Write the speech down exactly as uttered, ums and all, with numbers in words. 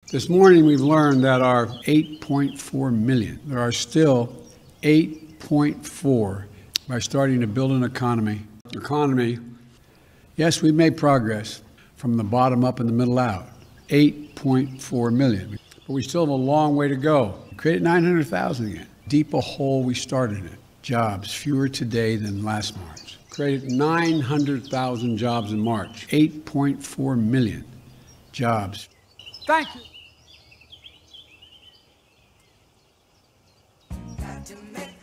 This morning we've learned that our eight point four million, there are still eight point four by starting to build an economy. Economy, yes, we've made progress from the bottom up and the middle out, eight point four million. But we still have a long way to go. We created nine hundred thousand again. Deep a hole we started in. Jobs, fewer today than last March. Created nine hundred thousand jobs in March, eight point four million jobs. Thank you. Got to make